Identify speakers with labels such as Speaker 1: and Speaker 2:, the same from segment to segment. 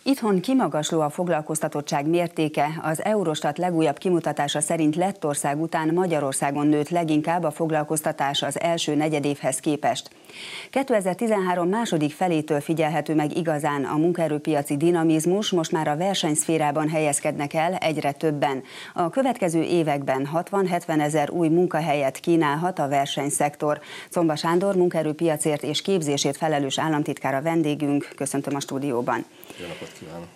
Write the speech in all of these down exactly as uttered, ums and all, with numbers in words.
Speaker 1: Itthon kimagasló a foglalkoztatottság mértéke. Az Eurostat legújabb kimutatása szerint Lettország után Magyarországon nőtt leginkább a foglalkoztatás az első negyedévhez képest. kétezer-tizenhárom második felétől figyelhető meg igazán a munkaerőpiaci dinamizmus, most már a versenyszférában helyezkednek el egyre többen. A következő években hatvan-hetven ezer új munkahelyet kínálhat a versenyszektor. Czomba Sándor munkaerőpiacért és képzésért felelős államtitkár a vendégünk. Köszöntöm a stúdióban.
Speaker 2: Jó napot kívánok!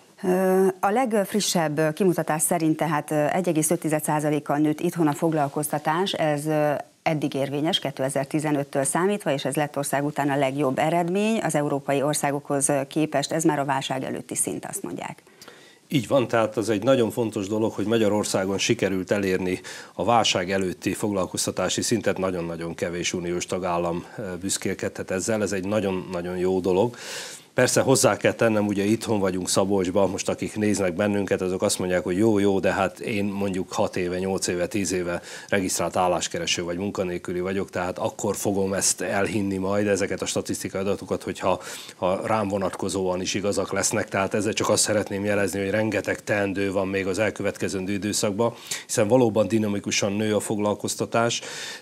Speaker 1: A legfrissebb kimutatás szerint tehát egy egész öt százalékkal nőtt itthon a foglalkoztatás, ez eddig érvényes kétezer-tizenöttől számítva, és ez Lettország után a legjobb eredmény. Az európai országokhoz képest ez már a válság előtti szint, azt mondják.
Speaker 2: Így van, tehát az egy nagyon fontos dolog, hogy Magyarországon sikerült elérni a válság előtti foglalkoztatási szintet, nagyon-nagyon kevés uniós tagállam büszkélkedhet ezzel, ez egy nagyon-nagyon jó dolog. Persze hozzá kell tennem, ugye itthon vagyunk Szabolcsban, most akik néznek bennünket, azok azt mondják, hogy jó, jó, de hát én mondjuk hat éve, nyolc éve, tíz éve regisztrált álláskereső vagy munkanélküli vagyok, tehát akkor fogom ezt elhinni majd, ezeket a statisztikai adatokat, hogyha ha rám vonatkozóan is igazak lesznek, tehát ezzel csak azt szeretném jelezni, hogy rengeteg teendő van még az elkövetkezendő időszakban, hiszen valóban dinamikusan nő a foglalkoztatás,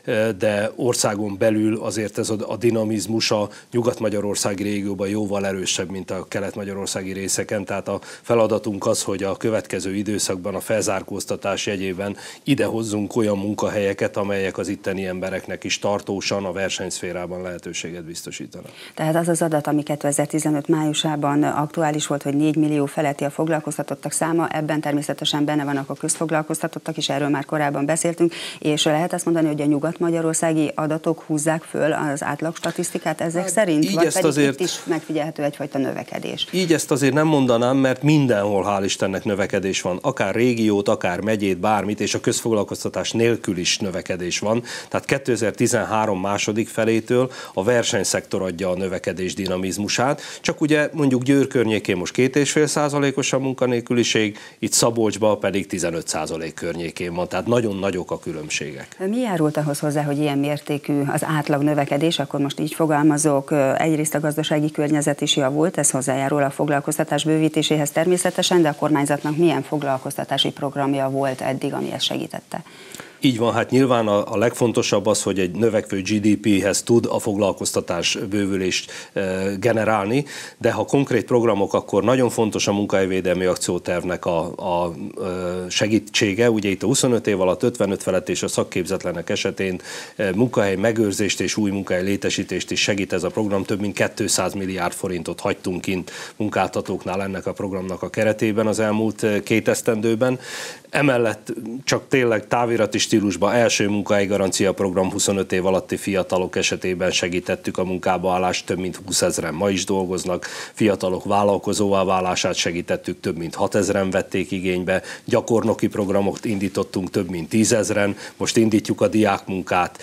Speaker 2: de országon belül azért ez a dinamizmus a Nyugat-Magyarországi régióban jóval erősebb, mint a kelet-magyarországi részeken, tehát a feladatunk az, hogy a következő időszakban a felzárkóztatás jegyében idehozzunk olyan munkahelyeket, amelyek az itteni embereknek is tartósan a versenyszférában lehetőséget biztosítanak.
Speaker 1: Tehát az az adat, ami kétezer-tizenöt májusában aktuális volt, hogy négy millió feletti a foglalkoztatottak száma, ebben természetesen benne vannak a közfoglalkoztatottak is, erről már korábban beszéltünk, és lehet azt mondani, hogy a nyugat-magyarországi adatok húzzák föl az átlag statisztikát ezek hát, szerint, vagy pedig azért... itt is megfigyelhető egyfajta növekedés.
Speaker 2: Így ezt azért nem mondanám, mert mindenhol hál' Istennek növekedés van. Akár régiót, akár megyét, bármit, és a közfoglalkoztatás nélkül is növekedés van. Tehát kétezer-tizenhárom második felétől a versenyszektor adja a növekedés dinamizmusát. Csak ugye mondjuk Győr környékén most két egész öt százalékos a munkanélküliség, itt Szabolcsban pedig tizenöt százalék környékén van. Tehát nagyon nagyok a különbségek.
Speaker 1: Mi járult ahhoz hozzá, hogy ilyen mértékű az átlag növekedés, akkor most így fogalmazok, egyrészt a gazdasági környezet is javult, ez hozzájárul a foglalkoztatás bővítéséhez természetesen, de a kormányzatnak milyen foglalkoztatási programja volt eddig, ami ezt segítette?
Speaker 2: Így van, hát nyilván a, a legfontosabb az, hogy egy növekvő gé dé péhez tud a foglalkoztatás bővülést e, generálni, de ha konkrét programok, akkor nagyon fontos a munkahelyvédelmi akciótervnek a, a e, segítsége. Ugye itt a huszonöt év alatt ötvenöt felett és a szakképzetlenek esetén e, munkahely megőrzést és új munkahely létesítést is segít ez a program. Több mint kétszáz milliárd forintot hagytunk kint munkáltatóknál ennek a programnak a keretében az elmúlt két esztendőben. Emellett csak tényleg távirati stílusban első munkahelyi garancia program huszonöt év alatti fiatalok esetében segítettük a munkába állást, több mint húszezren ma is dolgoznak, fiatalok vállalkozóvá válását segítettük, több mint hatezren vették igénybe, gyakornoki programot indítottunk, több mint tízezren, most indítjuk a diákmunkát,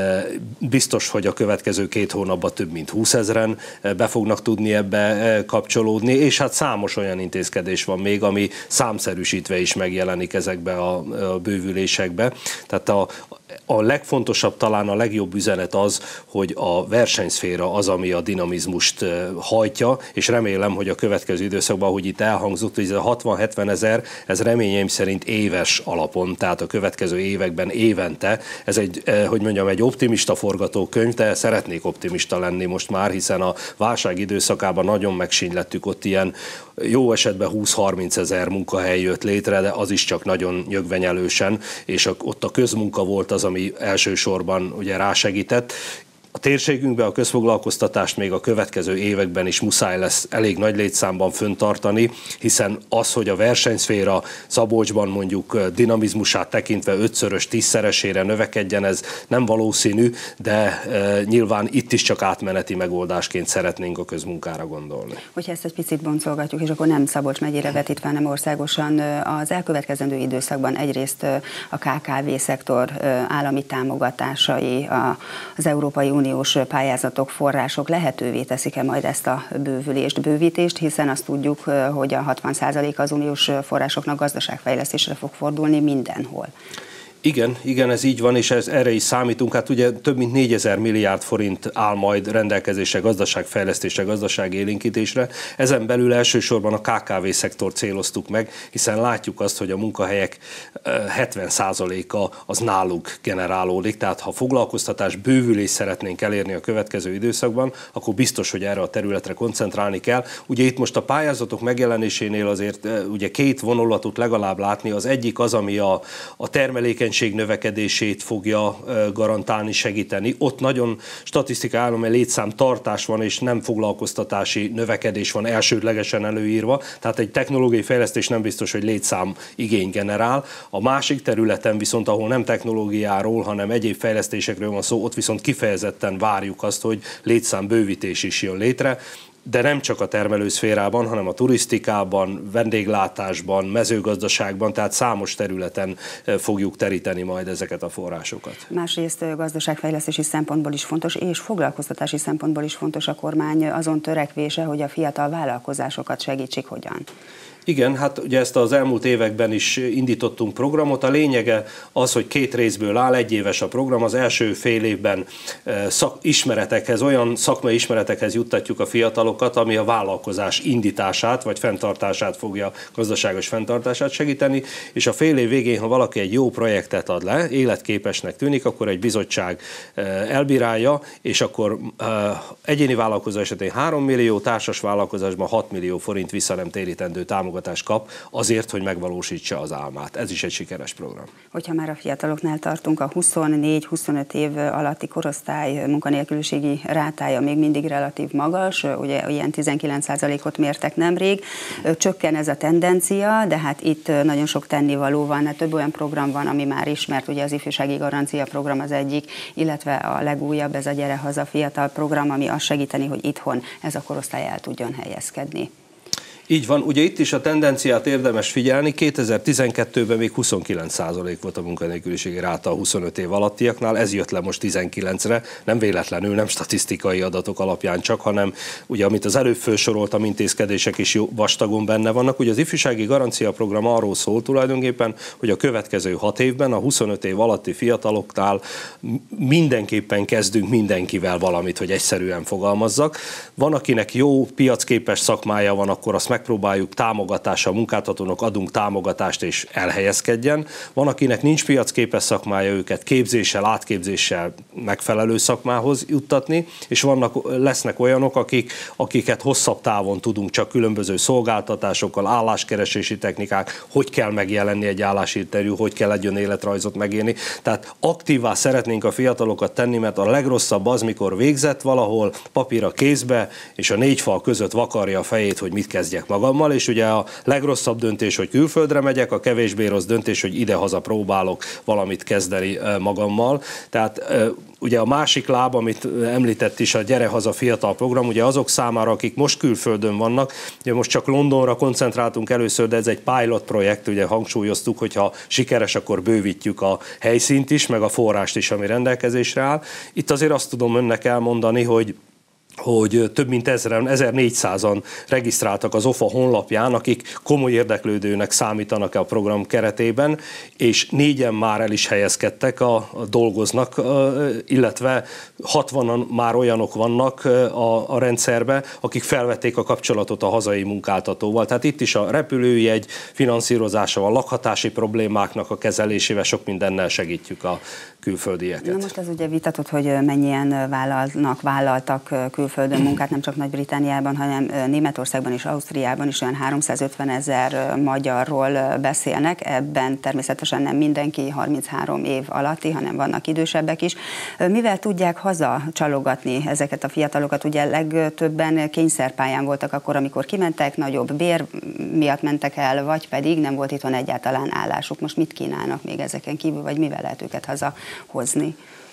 Speaker 2: biztos, hogy a következő két hónapban több mint húszezren be fognak tudni ebbe kapcsolódni, és hát számos olyan intézkedés van még, ami számszerűsítve is megjelenik ezekbe a, a bővülésekbe. Tehát a, a legfontosabb, talán a legjobb üzenet az, hogy a versenyszféra az, ami a dinamizmust hajtja, és remélem, hogy a következő időszakban, ahogy itt elhangzott, hogy ez a hatvan-hetven ezer, ez reményeim szerint éves alapon, tehát a következő években évente, ez egy, hogy mondjam, egy optimista forgatókönyv, de szeretnék optimista lenni most már, hiszen a válság időszakában nagyon megsínylettük, ott ilyen jó esetben húsz-harminc ezer munkahely jött létre, de az is csak nagyon nyögvenyelősen, és ott a közmunka volt az, ami elsősorban ugye rásegített. A térségünkben a közfoglalkoztatást még a következő években is muszáj lesz elég nagy létszámban föntartani, hiszen az, hogy a versenyszféra Szabolcsban mondjuk dinamizmusát tekintve ötszörös, tízszeresére növekedjen, ez nem valószínű, de e, nyilván itt is csak átmeneti megoldásként szeretnénk a közmunkára gondolni.
Speaker 1: Hogyha ezt egy picit boncolgatjuk, és akkor nem Szabolcs megyére vetítve, hanem országosan, az elkövetkezendő időszakban egyrészt a ká ká vé szektor állami támogatásai, az Európai Unió uniós pályázatok, források lehetővé teszik-e majd ezt a bővülést, bővítést, hiszen azt tudjuk, hogy a hatvan százalék az uniós forrásoknak gazdaságfejlesztésre fog fordulni mindenhol.
Speaker 2: Igen, igen, ez így van, és ez, erre is számítunk. Hát ugye több mint négyezer milliárd forint áll majd rendelkezésre gazdaságfejlesztésre, gazdaságélénkítésre. Ezen belül elsősorban a ká ká vé szektort céloztuk meg, hiszen látjuk azt, hogy a munkahelyek hetven százaléka az náluk generálódik. Tehát ha foglalkoztatás bővülést szeretnénk elérni a következő időszakban, akkor biztos, hogy erre a területre koncentrálni kell. Ugye itt most a pályázatok megjelenésénél azért ugye két vonulatot legalább látni. Az egyik az, ami a, a termelékenység növekedését fogja garantálni, segíteni. Ott nagyon statisztikai állom, mert létszám tartás van, és nem foglalkoztatási növekedés van elsődlegesen előírva, tehát egy technológiai fejlesztés nem biztos, hogy létszám igény generál. A másik területen viszont, ahol nem technológiáról, hanem egyéb fejlesztésekről van szó, ott viszont kifejezetten várjuk azt, hogy létszám bővítés is jön létre. De nem csak a termelőszférában, hanem a turisztikában, vendéglátásban, mezőgazdaságban, tehát számos területen fogjuk teríteni majd ezeket a forrásokat.
Speaker 1: Másrészt gazdaságfejlesztési szempontból is fontos, és foglalkoztatási szempontból is fontos a kormány azon törekvése, hogy a fiatal vállalkozásokat segítsék. Hogyan?
Speaker 2: Igen, hát ugye ezt az elmúlt években is indítottunk programot. A lényege az, hogy két részből áll, egy éves a program. Az első fél évben szak, ismeretekhez, olyan szakmai ismeretekhez juttatjuk a fiatalokat, ami a vállalkozás indítását vagy fenntartását fogja, gazdaságos fenntartását segíteni, és a fél év végén, ha valaki egy jó projektet ad le, életképesnek tűnik, akkor egy bizottság elbírálja, és akkor egyéni vállalkozás esetén három millió, társas vállalkozásban hat millió forint vissza nem térítendő támogatást kap azért, hogy megvalósítsa az álmát. Ez is egy sikeres program.
Speaker 1: Hogyha már a fiataloknál tartunk, a huszonnégy-huszonöt év alatti korosztály munkanélküliségi rátája még mindig relatív magas, ugye ilyen tizenkilenc százalékot mértek nemrég, csökken ez a tendencia, de hát itt nagyon sok tennivaló van, hát több olyan program van, ami már ismert, ugye az ifjúsági garancia program az egyik, illetve a legújabb, ez a Gyere Haza Fiatal program, ami azt segíteni, hogy itthon ez a korosztály el tudjon helyezkedni.
Speaker 2: Így van, ugye itt is a tendenciát érdemes figyelni, kétezer-tizenkettőben még huszonkilenc százalék volt a munkanélküliségi ráta a huszonöt év alattiaknál, ez jött le most tizenkilencre, nem véletlenül, nem statisztikai adatok alapján csak, hanem ugye amit az előbb felsoroltam, intézkedések is jó, vastagon benne vannak. Ugye az ifjúsági garancia program arról szól tulajdonképpen, hogy a következő hat évben a huszonöt év alatti fiataloknál mindenképpen kezdünk mindenkivel valamit, hogy egyszerűen fogalmazzak. Van, akinek jó piacképes szakmája van, akkor azt megpróbáljuk támogatással, munkáltatónak adunk támogatást és elhelyezkedjen. Van, akinek nincs piacképes szakmája, őket képzéssel, átképzéssel megfelelő szakmához juttatni, és vannak, lesznek olyanok, akik, akiket hosszabb távon tudunk csak különböző szolgáltatásokkal, álláskeresési technikák, hogy kell megjelenni egy állásinterjú, hogy kell egy önéletrajzot megírni. Tehát aktívvá szeretnénk a fiatalokat tenni, mert a legrosszabb az, mikor végzett valahol, papír a kézbe, és a négy fal között vakarja a fejét, hogy mit kezdjek magammal, és ugye a legrosszabb döntés, hogy külföldre megyek, a kevésbé rossz döntés, hogy idehaza próbálok valamit kezdeni magammal. Tehát ugye a másik láb, amit említett is a Gyere Haza Fiatal program, ugye azok számára, akik most külföldön vannak, ugye most csak Londonra koncentráltunk először, de ez egy pilot projekt, ugye hangsúlyoztuk, hogyha sikeres, akkor bővítjük a helyszínt is, meg a forrást is, ami rendelkezésre áll. Itt azért azt tudom önnek elmondani, hogy hogy több mint ezren, ezernégyszázan regisztráltak az o ef á honlapján, akik komoly érdeklődőnek számítanak a program keretében, és négyen már el is helyezkedtek, a, a dolgoznak, a, illetve hatvanan már olyanok vannak a, a rendszerbe, akik felvették a kapcsolatot a hazai munkáltatóval. Tehát itt is a repülőjegy finanszírozásával, lakhatási problémáknak a kezelésével sok mindennel segítjük a külföldieket.
Speaker 1: Na most ez ugye vitatott, hogy mennyien vállalnak, vállaltak külföldön munkát, nem csak Nagy-Britanniában, hanem Németországban és Ausztriában is olyan háromszázötven ezer magyarról beszélnek. Ebben természetesen nem mindenki harminchárom év alatti, hanem vannak idősebbek is. Mivel tudják haza csalogatni ezeket a fiatalokat? Ugye legtöbben kényszerpályán voltak akkor, amikor kimentek, nagyobb bér miatt mentek el, vagy pedig nem volt itthon egyáltalán állásuk. Most mit kínálnak még ezeken kívül, vagy mivel lehet őket haza hozni?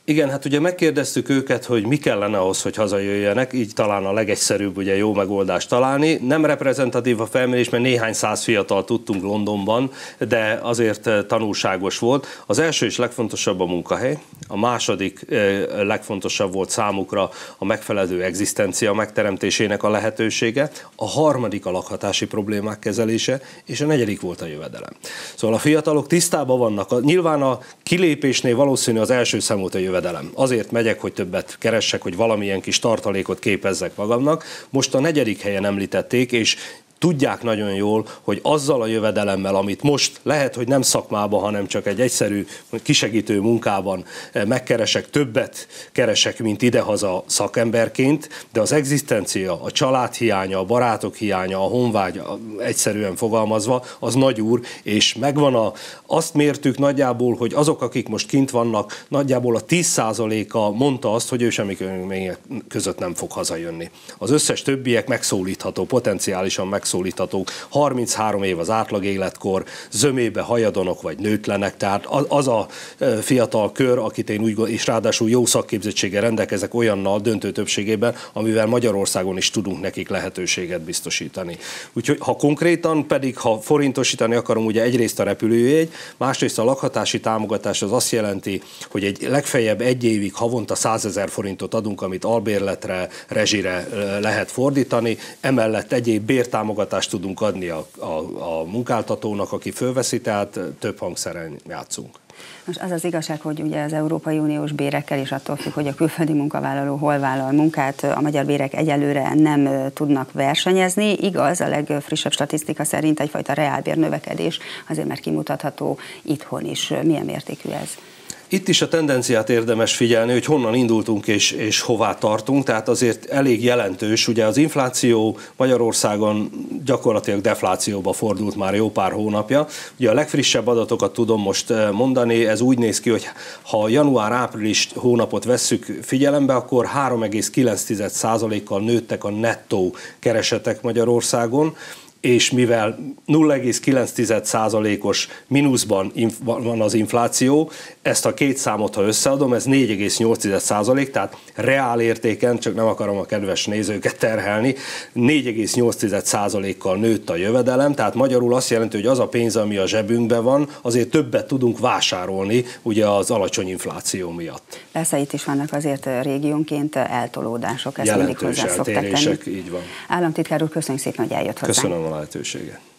Speaker 2: Igen, hát ugye megkérdeztük őket, hogy mi kellene ahhoz, hogy hazajöjjenek, így talán a legegyszerűbb ugye jó megoldást találni. Nem reprezentatív a felmérés, mert néhány száz fiatal tudtunk Londonban, de azért tanulságos volt. Az első és legfontosabb a munkahely, a második legfontosabb volt számukra a megfelelő egzisztencia megteremtésének a lehetősége, a harmadik a lakhatási problémák kezelése, és a negyedik volt a jövedelem. Szóval a fiatalok tisztában vannak. Nyilván a kilépésnél valószínű az első szem volt a jövedelem. Azért megyek, hogy többet keressek, hogy valamilyen kis tartalékot képezzek magamnak. Most a negyedik helyen említették, és tudják nagyon jól, hogy azzal a jövedelemmel, amit most lehet, hogy nem szakmában, hanem csak egy egyszerű kisegítő munkában megkeresek, többet keresek, mint idehaza szakemberként, de az egzisztencia, a család hiánya, a barátok hiánya, a honvágy, egyszerűen fogalmazva, az nagy úr, és megvan a, azt mértük nagyjából, hogy azok, akik most kint vannak, nagyjából a tíz százaléka mondta azt, hogy ő semmi között nem fog hazajönni. Az összes többiek megszólítható, potenciálisan megszólítható. Szólíthatók. harminchárom év az átlag életkor, zömébe hajadonok vagy nőtlenek, tehát az a fiatal kör, akit én úgy, és ráadásul jó szakképzettséggel rendelkezek olyannal döntő többségében, amivel Magyarországon is tudunk nekik lehetőséget biztosítani. Úgyhogy ha konkrétan pedig, ha forintosítani akarom, ugye egyrészt a repülőjegy, másrészt a lakhatási támogatás az azt jelenti, hogy egy legfeljebb egy évig havonta százezer forintot adunk, amit albérletre, rezsire lehet fordítani, emellett egyéb bértámogatást tudunk adni a, a, a munkáltatónak, aki fölveszi, tehát több hangszeren játszunk.
Speaker 1: Most az az igazság, hogy ugye az Európai Uniós bérekkel is attól függ, hogy a külföldi munkavállaló hol vállal munkát, a magyar bérek egyelőre nem tudnak versenyezni. Igaz, a legfrissebb statisztika szerint egyfajta reálbér növekedés, azért mert kimutatható itthon is. Milyen mértékű ez?
Speaker 2: Itt is a tendenciát érdemes figyelni, hogy honnan indultunk és, és hová tartunk, tehát azért elég jelentős. Ugye az infláció Magyarországon gyakorlatilag deflációba fordult már jó pár hónapja. Ugye a legfrissebb adatokat tudom most mondani, ez úgy néz ki, hogy ha január-április hónapot vesszük figyelembe, akkor három egész kilenc százalékkal nőttek a nettó keresetek Magyarországon, és mivel nulla egész kilenc százalékos mínuszban van az infláció, ezt a két számot, ha összeadom, ez négy egész nyolc százalék, tehát reál értéken, csak nem akarom a kedves nézőket terhelni, négy egész nyolc százalékkal nőtt a jövedelem, tehát magyarul azt jelenti, hogy az a pénz, ami a zsebünkben van, azért többet tudunk vásárolni, ugye az alacsony infláció miatt.
Speaker 1: Persze itt is vannak azért régiónként eltolódások, ezt mindig
Speaker 2: jelentős
Speaker 1: hozzá szokták tenni.
Speaker 2: Így van.
Speaker 1: Államtitkár úr, köszönjük szépen, hogy eljött hozzánk.
Speaker 2: Köszönöm a lehetőséget.